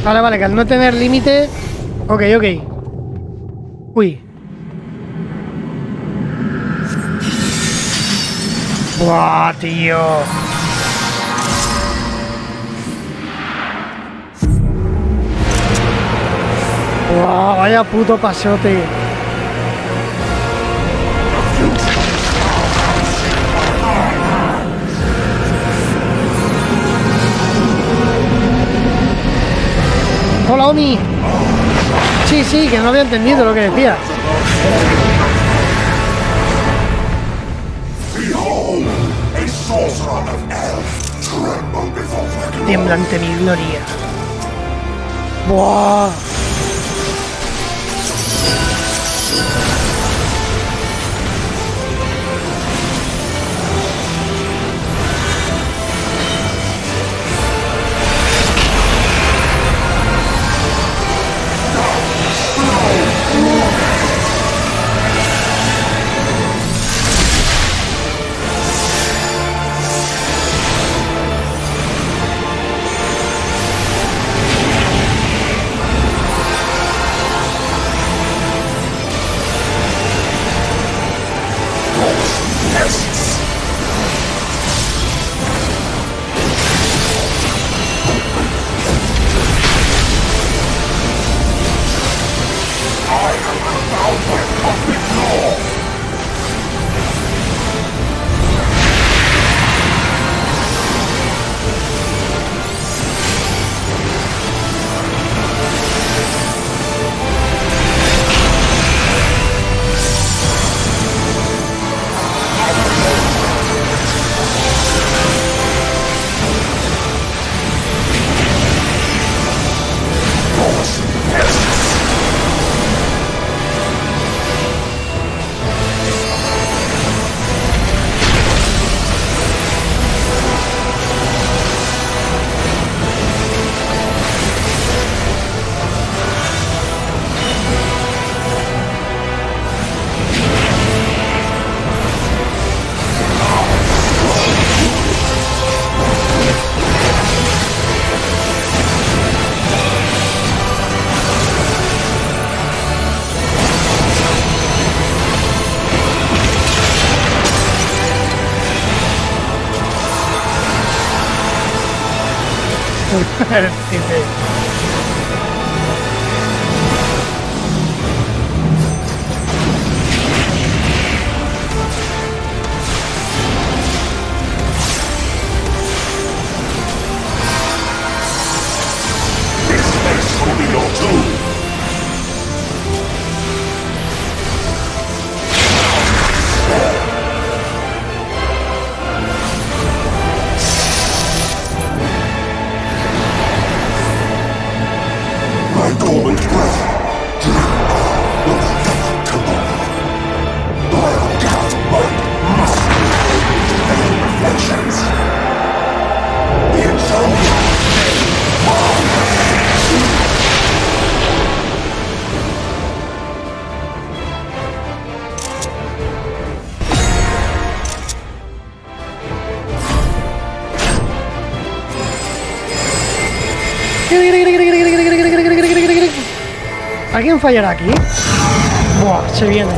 Vale, vale, que al no tener límite... Ok, ok. Uy. Buah, tío. Buah, vaya puto pasote. Hola, Omi. Sí, sí, que no había entendido lo que decía. Tiembla ante mi gloria. Buah. ¿Alguien fallará aquí? Buah, se viene.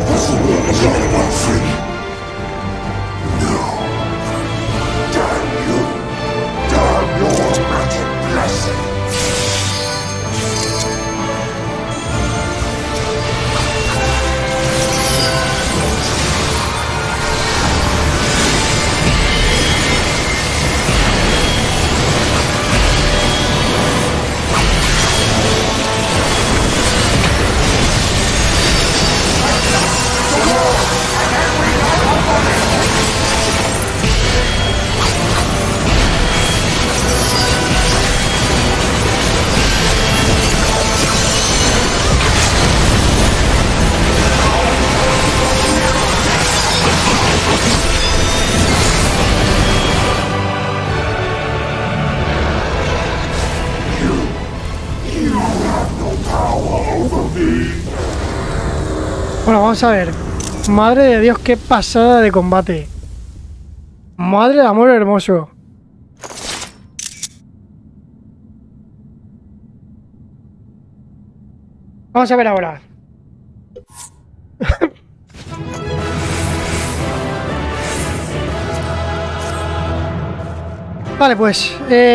Bueno, vamos a ver. Madre de Dios, qué pasada de combate. Madre de amor hermoso. Vamos a ver ahora. Vale, pues...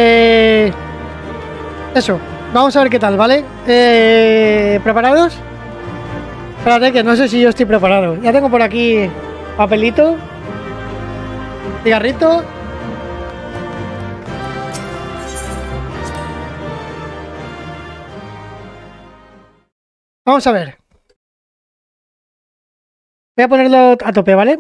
eso. Vamos a ver qué tal, ¿vale? ¿Preparados? Espérate, que no sé si yo estoy preparado. Ya tengo por aquí papelito, cigarrito. Vamos a ver. Voy a ponerlo a tope, ¿vale?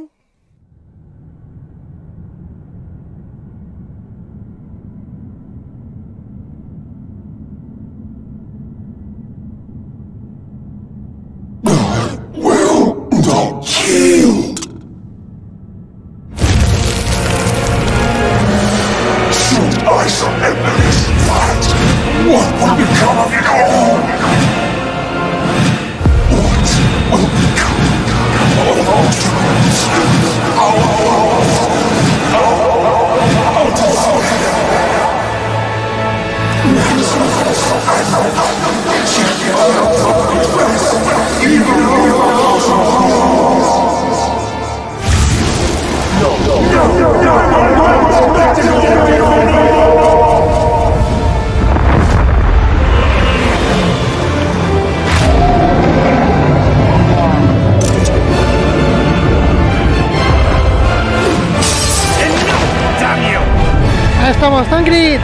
Ahí estamos, Tancred.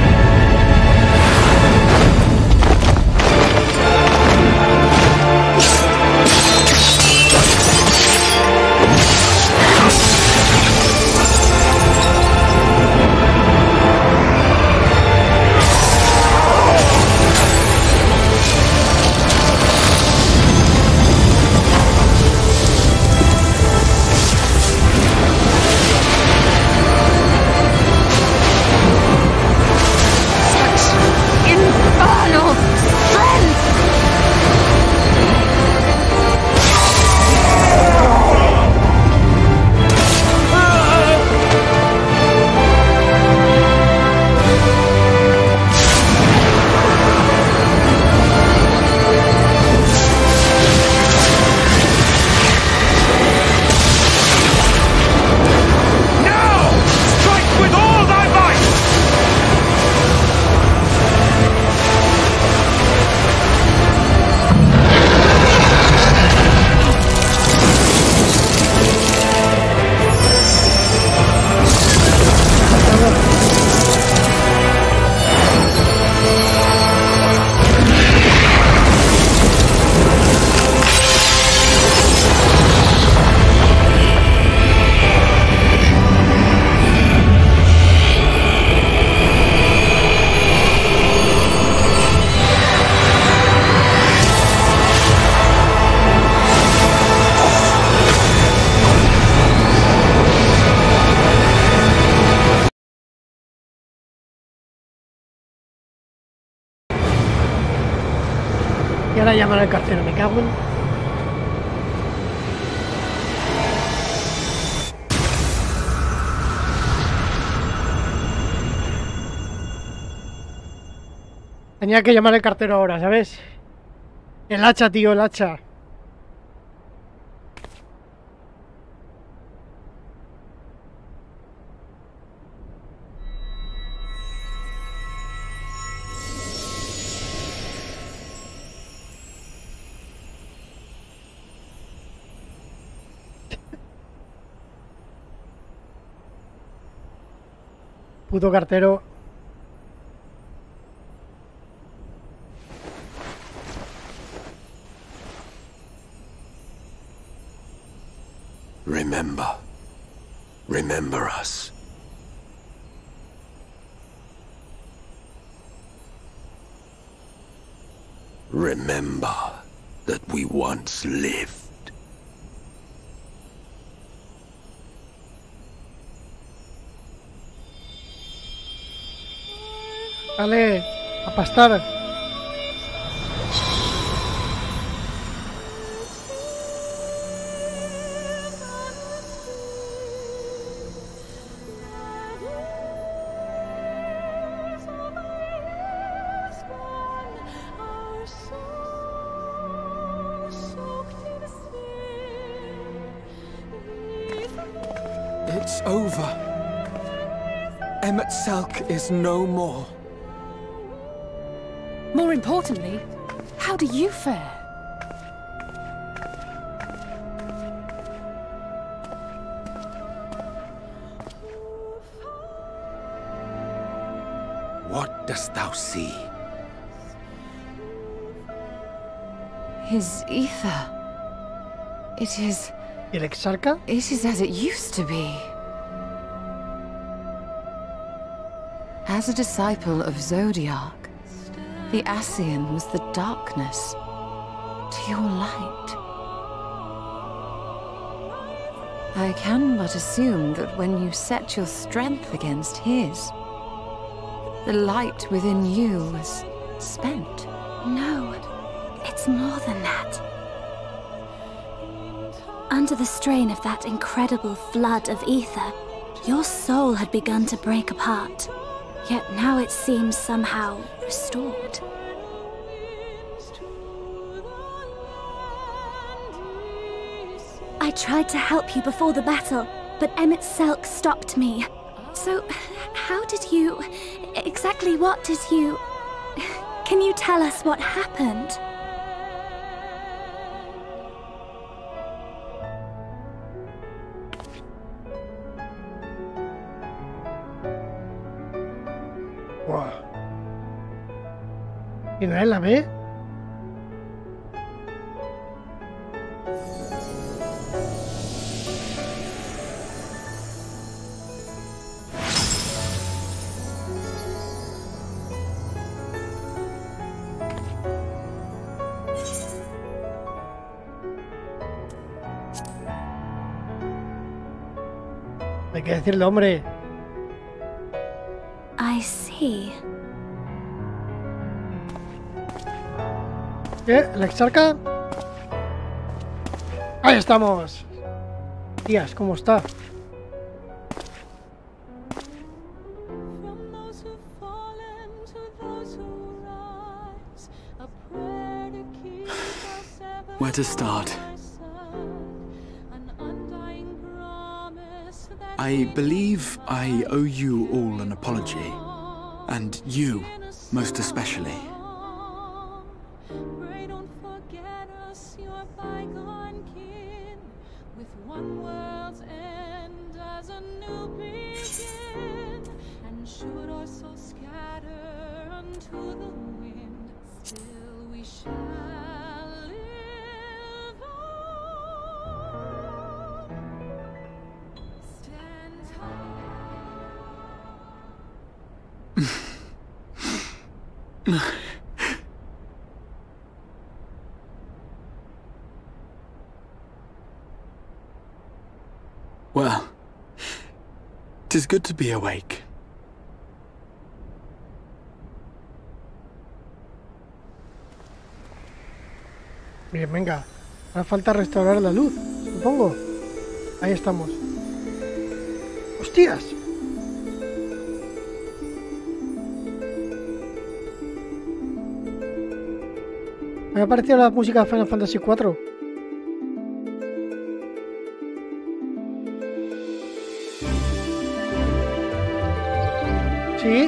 Y ahora llaman al cartero, me cago en... Tenía que llamar al cartero ahora, ¿sabes? El hacha, tío, el hacha. Puto cartero. Remember. Remember us. Remember that we once lived. Dale, a pastar. It's over. Emet-Selch is no more. More importantly, how do you fare? What dost thou see? His ether. It is... ¿Y el exarca? It is as it used to be. As a disciple of Zodiark, the Ascian was the darkness to your light. I can but assume that when you set your strength against his, the light within you was spent. No, it's more than that. Under the strain of that incredible flood of ether, your soul had begun to break apart. Yet now it seems somehow restored. I tried to help you before the battle, but Emet-Selch stopped me. So, how did you... exactly what did you... Can you tell us what happened? Buah. ¿Y nadie la ve? Hay que decirle, hombre. I see. ¿La exarca? ¡Ahí estamos! Tías, ¿cómo está? Where to start? I believe I owe you all an apology. And you, most especially. Well, 'tis good to be awake. Bien, venga. Ahora falta restaurar la luz, supongo. Ahí estamos. ¡Hostias! Me ha parecido la música de Final Fantasy IV. Sí.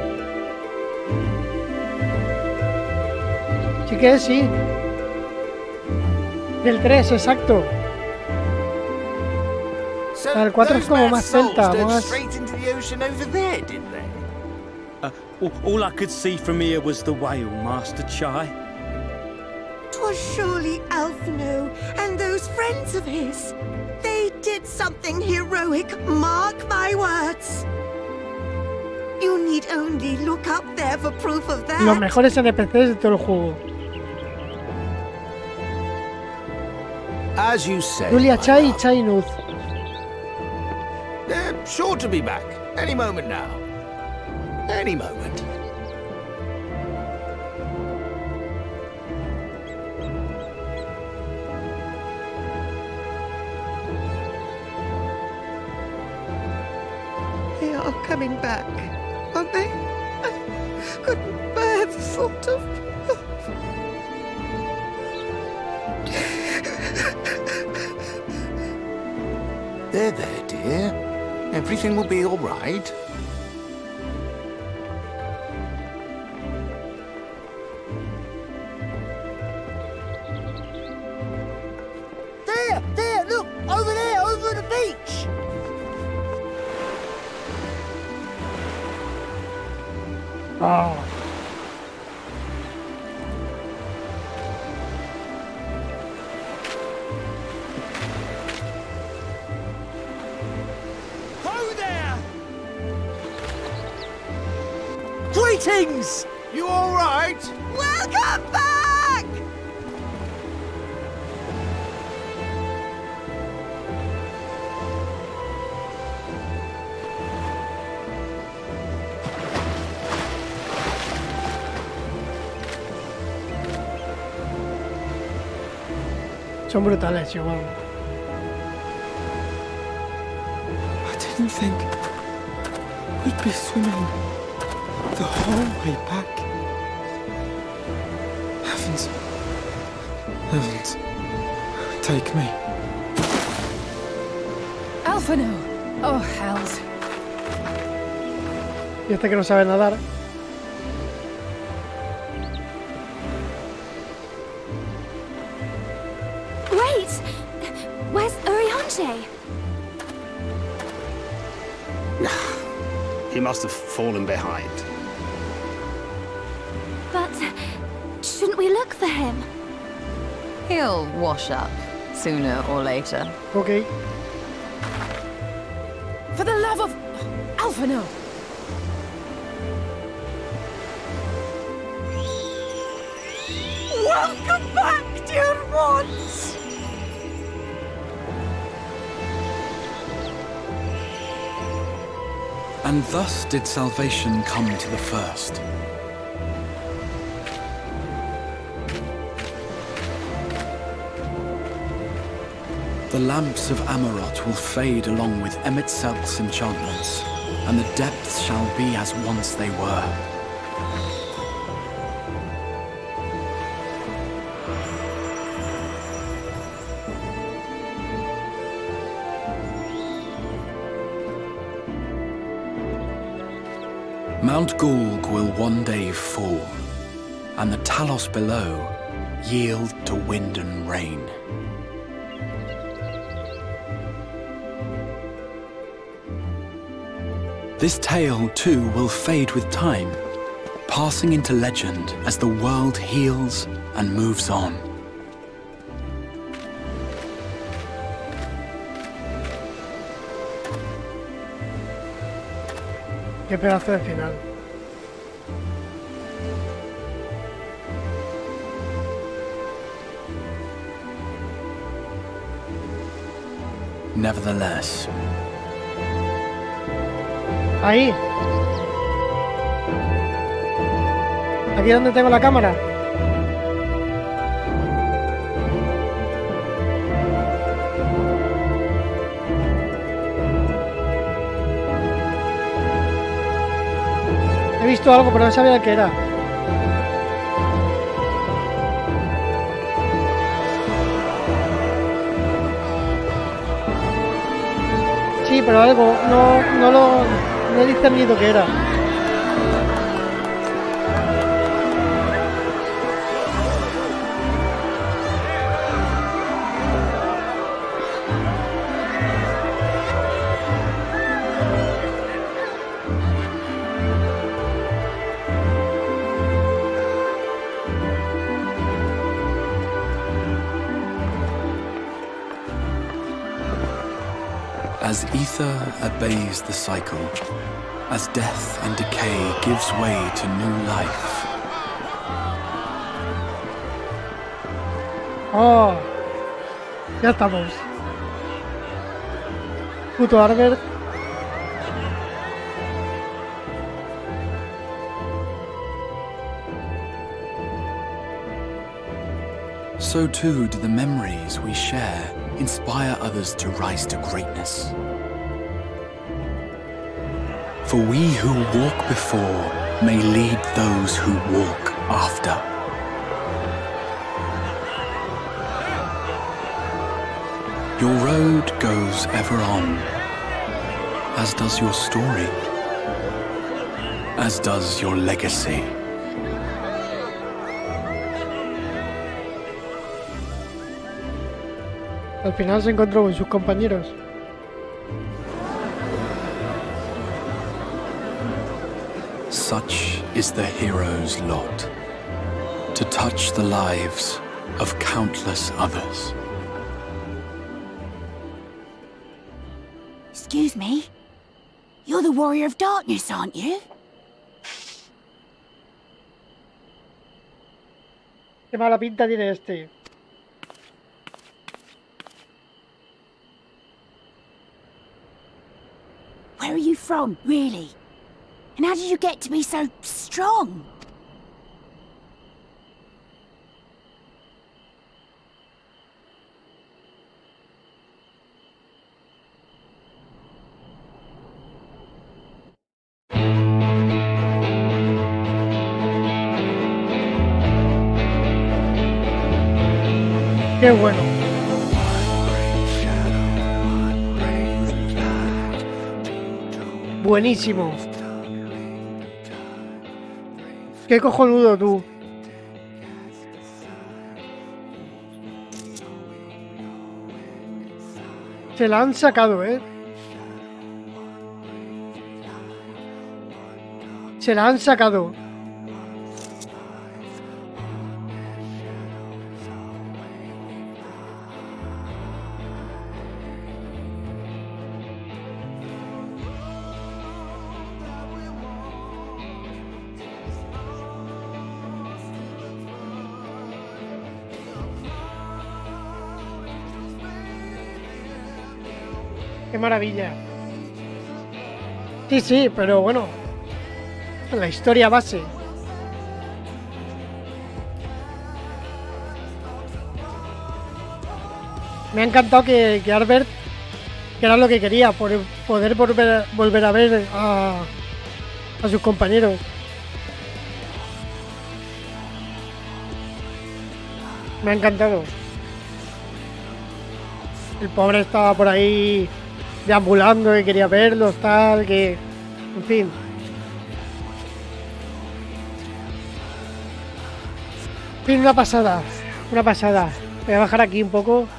Sí que es, sí. Del 3, exacto. El 4 es como más celta, más... All I could see from here was the whale, Master Chai. 'Twas surely Alphino and those friends of his. They did something heroic, mark my words. You need only look up there for proof of that. Los mejores NPCs de todo el juego. As you say, Julia my Chai y love. Chai Nuz. They're sure to be back any moment now. Any moment. They are coming back, aren't they? I couldn't bear the thought of... They're there, dear. everything will be all right. There, look! Over there, over the beach! Oh. Ho there! Greetings! You all right? Welcome back! Son brutales, igual. I didn't think we'd be swimming the whole way back. Heavens. Heavens. Take me. Alphino! Oh, hells. Y este que no sabe nadar. Wait! Where's Urianger? He must have fallen behind. But shouldn't we look for him? He'll wash up, sooner or later. Ok. For the love of... Alphino! Welcome back, dear ones! And thus did salvation come to the first. The lamps of Amarot will fade along with Emet-Selch's enchantments, and the depths shall be as once they were. Mount Gulg will one day fall, and the Talos below yield to wind and rain. This tale, too, will fade with time, passing into legend as the world heals and moves on. Qué pedazo de final. Nevertheless, Ahí. Aquí donde tengo la cámara. He visto algo, pero no sabía qué era. Sí, pero algo, no he discernido qué era. as ether obeys the cycle, as death and decay gives way to new life. Oh, ya estamos. Puto Albert. So too do the memories we share inspire others to rise to greatness. For we who walk before may lead those who walk after. Your road goes ever on, As does your story. As does your legacy. Al final se encontró con sus compañeros. Such is the hero's lot. To touch the lives of countless others. Excuse me? You're the Warrior of Darkness, aren't you? Qué mala pinta tiene este. Where are you from, really? And how did you get to be so strong? Qué bueno. Buenísimo. Qué cojonudo tú. Se la han sacado, ¿eh? Se la han sacado. Qué maravilla. Sí, sí, pero bueno, la historia base. Me ha encantado que Albert, que era lo que quería, poder volver a ver a sus compañeros. Me ha encantado. El pobre estaba por ahí deambulando, que quería verlos, tal, que... En fin. En fin, una pasada. Una pasada. Voy a bajar aquí un poco.